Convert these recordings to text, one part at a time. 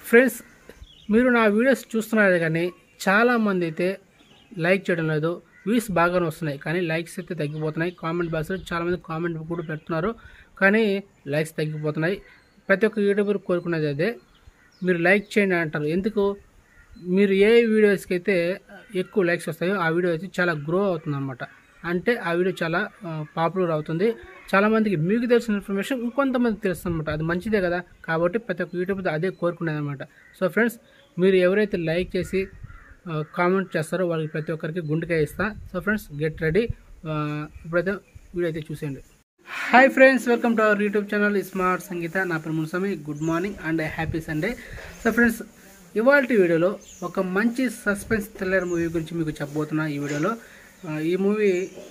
Friends, మీరు నా videos చూస్తున్నారు కానీ చాలామంది అయితే లైక్ చేయడం లేదు. వ్యూస్ బాగానే వస్తున్నాయి కానీ లైక్స్ అయితే తగ్గిపోతున్నాయి. కామెంట్ బాక్స్లో చాలామంది కామెంట్ కూడా పెడుతున్నారు కానీ లైక్స్ తగ్గిపోతున్నాయి. ప్రతి ఒక్క యూట్యూబర్ కోరుకునేది అదే, మీరు లైక్ చేయండి అంటారు. ఎందుకు? మీరు ఏ వీడియోస్కి అయితే ఎక్కువ లైక్స్ వస్తాయో ఆ వీడియో అయితే చాలా గ్రో అవుతుంది అనమాట. అంటే ఆ వీడియో చాలా పాపులర్ అవుతుంది. చాలామందికి మీకు తెలిసిన ఇన్ఫర్మేషన్ ఇంకొంతమందికి తెలుస్తుంది అనమాట. అది మంచిదే కదా. కాబట్టి ప్రతి ఒక్క యూట్యూబర్ అదే కోరుకునేది అనమాట. సో ఫ్రెండ్స్, మీరు ఎవరైతే లైక్ చేసి కామెంట్ చేస్తారో వాళ్ళకి ప్రతి ఒక్కరికి గుండెకాయ ఇస్తా. So friends, get ready. ఇప్పుడైతే వీడియో అయితే చూసేయండి. Hi friends, welcome to our YouTube channel smart Sangeetha. నా పేరు Munsami. Good morning and happy Sunday. So friends, ఇవాళ వీడియోలో ఒక మంచి సస్పెన్స్ థ్రిల్లర్ మూవీ గురించి మీకు చెప్పబోతున్నా. ఈ వీడియోలో ఈ మూవీ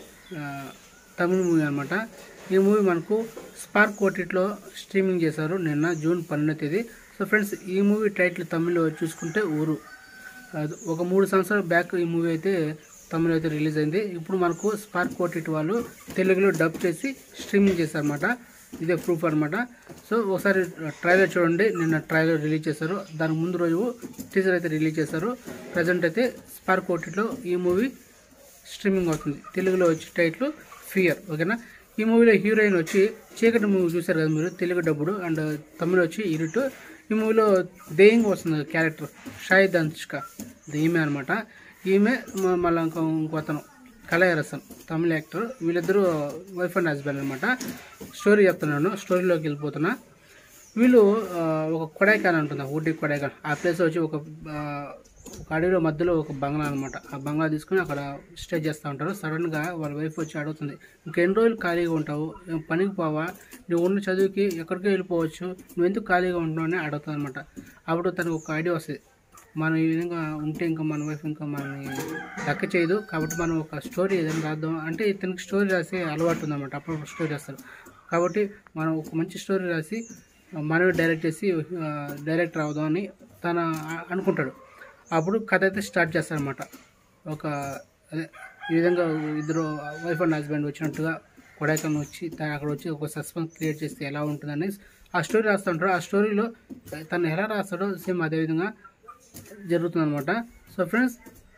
తమిళ మూవీ అనమాట. ఈ మూవీ మనకు స్పార్క్ ఓటీటీలో స్ట్రీమింగ్ చేశారు నిన్న జూన్ 12వ తేదీ. సో ఫ్రెండ్స్, ఈ మూవీ టైటిల్ తమిళ్లో చూసుకుంటే ఊరు. ఒక 3 సంవత్సరాల బ్యాక్ ఈ మూవీ అయితే తమిళ అయితే రిలీజ్ అయింది. ఇప్పుడు మనకు స్పార్క్ ఓటీటీ వాళ్ళు తెలుగులో డబ్ చేసి స్ట్రీమింగ్ చేశారన్నమాట. ఇదే ప్రూఫ్ అనమాట. సో ఒకసారి ట్రైలర్ చూడండి. నిన్న ట్రైలర్ రిలీజ్ చేశారు. దానికి ముందు రోజు టీజర్ అయితే రిలీజ్ చేశారు. ప్రజెంట్ అయితే స్పార్క్ ఓటీటీలో ఈ మూవీ స్ట్రీమింగ్ అవుతుంది. తెలుగులో వచ్చి టైటిల్ ఫియర్. ఓకేనా. ఈ మూవీలో హీరోయిన్ వచ్చి చీకటి మూవీ చూశారు కదా మీరు, తెలుగు డబ్బుడు, అండ్ తమిళ వచ్చి ఇరుటు. ఈ మూవీలో దెయ్యంగా వస్తుంది క్యారెక్టర్ షాహిద్ అనుష్క, ఈమె అనమాట. ఈమె మళ్ళీ ఇంకో అతను కళారసన్, తమిళ యాక్టర్. వీళ్ళిద్దరూ వైఫ్ అండ్ హస్బెండ్ అనమాట. స్టోరీ చెప్తున్నాను, స్టోరీలోకి వెళ్ళిపోతున్నా. వీళ్ళు ఒక కొడైకాన్ ఉంటుంది, ఊటీ కొడైకాన్. ఆ ప్లేస్ వచ్చి ఒక అడవిలో మధ్యలో ఒక బంగ్లా అనమాట. ఆ బంగ్లా తీసుకుని అక్కడ స్టే చేస్తూ ఉంటారు. సడన్గా వాళ్ళ వైఫ్ వచ్చి అడుగుతుంది, ఇంకెన్ని రోజులు ఖాళీగా ఉంటావు, పనికి పోవా, నువ్వు ఉన్న చదువుకి ఎక్కడికి వెళ్ళిపోవచ్చు, నువ్వు ఎందుకు ఖాళీగా ఉంటావు అని అడుగుతుంది అనమాట. అప్పుడు తనకు ఒక ఐడియా వస్తుంది, మనం ఈ విధంగా ఉంటే ఇంకా మన వైఫ్ ఇంకా మనని లెక్క చేయదు, కాబట్టి మనం ఒక స్టోరీ ఏదైనా రాద్దాం అంటే ఇతనికి స్టోరీ రాసే అలవాటు ఉందన్నమాట. అప్పుడు స్టోరీ రాస్తారు కాబట్టి మనం ఒక మంచి స్టోరీ రాసి మనమే డైరెక్ట్ చేసి డైరెక్టర్ అవుదాం అని తన అనుకుంటాడు. అప్పుడు కథ అయితే స్టార్ట్ చేస్తారనమాట. ఒక అదే ఈ విధంగా ఇద్దరు వైఫ్ అండ్ హస్బెండ్ వచ్చినట్టుగా కొడైకాన్ వచ్చి అక్కడ వచ్చి ఒక సస్పెన్స్ క్రియేట్ చేస్తే ఎలా ఉంటుందని ఆ స్టోరీ రాస్తూ ఉంటారు. ఆ స్టోరీలో తను ఎలా రాస్తాడో సేమ్ అదేవిధంగా జరుగుతుందన్నమాట. సో ఫ్రెండ్స్,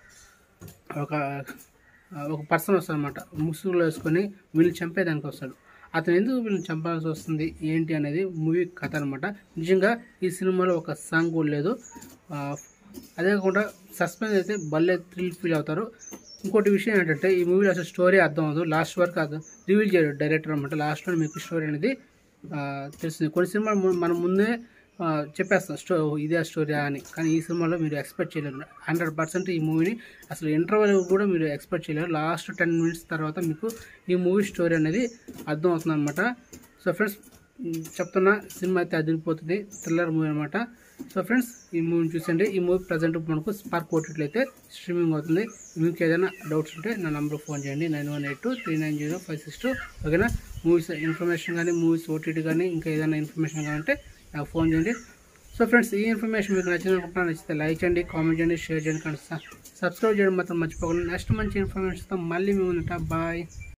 ఒక పర్సన్ వస్తాడనమాట, ముసుగులో వేసుకొని వీళ్ళని చంపేదానికి వస్తాడు. అతను ఎందుకు వీళ్ళని చంపాల్సి వస్తుంది ఏంటి అనేది మూవీ కథ అనమాట. నిజంగా ఈ సినిమాలో ఒక సాంగ్ కూడా లేదు. అదే కాకుండా సస్పెన్స్ అయితే భలే థ్రిల్ ఫీల్ అవుతారు. ఇంకోటి విషయం ఏంటంటే ఈ మూవీలో అసలు స్టోరీ అర్థం అవుతుంది, లాస్ట్ వరకు అర్థం రివీల్ చేయడు డైరెక్టర్ అనమాట. లాస్ట్లో మీకు స్టోరీ అనేది తెలుస్తుంది. కొన్ని సినిమాలు మనం ముందే చెప్పేస్తాం ఇదే స్టోరీ అని, కానీ ఈ సినిమాలో మీరు ఎక్స్పెక్ట్ చేయలేరు. 100% ఈ మూవీని అసలు ఇంటర్వెల్ కూడా మీరు ఎక్స్పెక్ట్ చేయలేరు. లాస్ట్ 10 minutes తర్వాత మీకు ఈ మూవీ స్టోరీ అనేది అర్థం అవుతుంది అనమాట. సో ఫ్రెండ్స్, చెప్తున్నా, సినిమా అయితే అదిరిపోతుంది, థ్రిల్లర్ మూవీ అనమాట. సో ఫ్రెండ్స్, ఈ మూవీని చూసండి. ఈ మూవీ ప్రజెంట్ మనకు స్పార్క్ ఓటీటీలో అయితే స్ట్రీమింగ్ అవుతుంది. మీకు ఏదైనా డౌట్స్ ఉంటే నా నెంబర్కి ఫోన్ చేయండి, 9182390562. ఓకేనా. మూవీస్ ఇన్ఫర్మేషన్ కానీ, మూవీస్ ఓటీటీ కానీ, ఇంకా ఏదైనా ఇన్ఫర్మేషన్ కావాలంటే నాకు ఫోన్ చేయండి. సో ఫ్రెండ్స్, ఈ ఇన్ఫర్మేషన్ మీకు నచ్చితే లైక్ చేయండి, కామెంట్ చేయండి, షేర్ చేయండి, కానీ సబ్స్క్రైబ్ చేయడం మాత్రం మర్చిపోకండి. నెక్స్ట్ మంచి ఇన్ఫర్మేషన్తో మళ్ళీ మేము ఉంటాం. బాయ్.